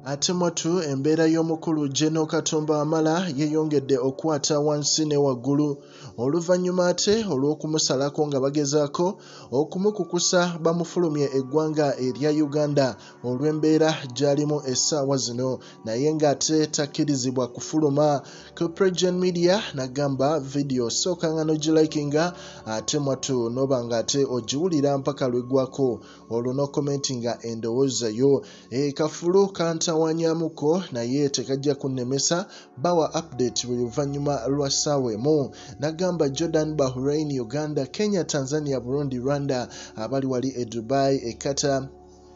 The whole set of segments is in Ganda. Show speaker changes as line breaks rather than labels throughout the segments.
Ate mwatu embeera y'omukulu Gen. Katumba Wamala yeeyongedde okukwata wansi ne waggulu oluvannyuma ate olw'okumusalako nga bagezaako okumukukusa bamufulumye eggwanga erya Uganda olw'embeera gy'alimu essaawa zino naye ng'ate takkirizibwa kufuluma. Ku PROJOURN Media n'agamba vidiyo sooka nga n'ogilikinga ate mwatu n'oba ng'ate ogiwulira mpaka lw'eggwako olwo n'okomentinga endowooza yo. Kafulu kantawanyaamuko naye tekajja kunnemesa bawa update buli luvannyuma lwa ssaawa emu. N'agamba Jordan, Bahrain, Uganda, Kenya, Tanzania, Burundi, Rwanda, abali wali e Dubai, e Qatar,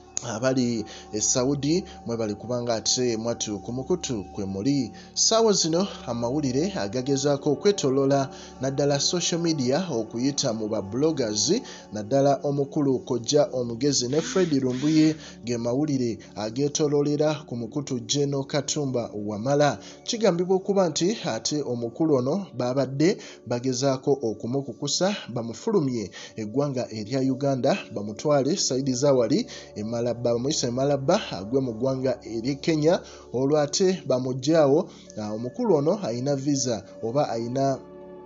abali e Saudi mwe bali kubanga ate mwatu ku mukutu kwe muli. Ssaawa zino amawulire agagezaako okwetoloola naddala social media okuyita mu ba bloggers naddala omukulu kojja omugezi ne Fred Lumbuye ge mawulire ageetoloolera ku mukutu Gen. Katumba Wamala. Kigambibwa okuba nti ate omukulu ono babadde bagezaako okumukukusa bamufulumye eggwanga erya Uganda bamutwale sayidi zawali bamuyise Malaba agwe mu ggwanga eri Kenya olwo ate bamuggyaawo. Omukulu ono ayina visa oba ayina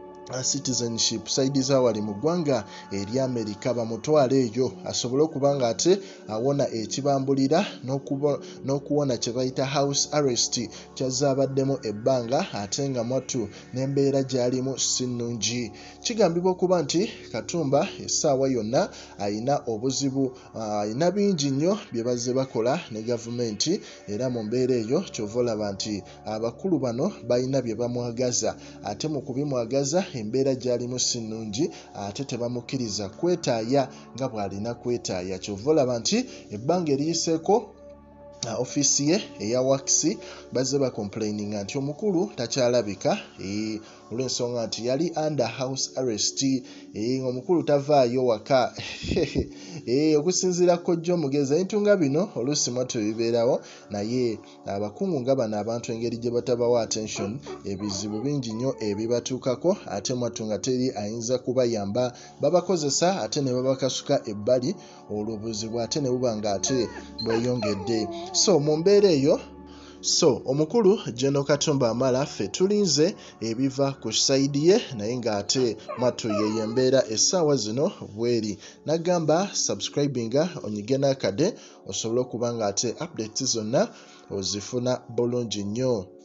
citizenship sayidi zawali mu ggwanga eri America bamutwale eyo asobole okuba nga ate awona ekibambulira n'okuwona kye bayita house arrest kyazabaddemu ebbanga ate nga mwattu n'embeera gy'alimu si nnungi. Kigambibwa okuba nti Katumba essaawa yonna ayina obuzibu, ayina bingi nnyo bye bazze bakola ne gavumenti era mu mbeera eyo kyova olaba nti abakulu bano balina bye bamwagaza ate mu kubimwagaza embeera gy'alimu si nnungi ate tebamukiriza kwetaaya nga bw'alina kwetaaya. Kyova olaba nti ebbanga eriyiseeko ofiisi ye eya wakisi bazze bakomplaininga nti omukulu takyalabika olw'ensonga nti yali under house arrest. Omukulu tavaayo waka okusinziira kojja omugezi ebintu nga bino oluusi mwattu bibeerawo naye abakungu nga bano abantu engeri gye batabawa attention ebizibu bingi nnyo ebibatuukako ate mwattu nga teri ayinza kubayamba babakozesa ate ne babakasuka ebbali olwo obuzibu ate ne buba nga ate bweyongedde. So mu mbeera eyo omukulu Gen. Katumba Wamala ffe tulinze ebiva ku sayidi ye naye ng'ate mwattu yeyo embeera essaawa zino bweri. N'agamba subscribinga onyige n'akade osobole okuba ng'ate updates zonna ozifuna bulungi nnyo.